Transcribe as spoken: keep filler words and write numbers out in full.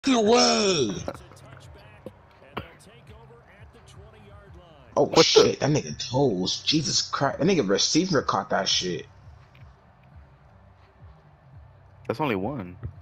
No way. Oh What the? shit, that nigga toes. Jesus Christ. That nigga receiver caught that shit. That's only one.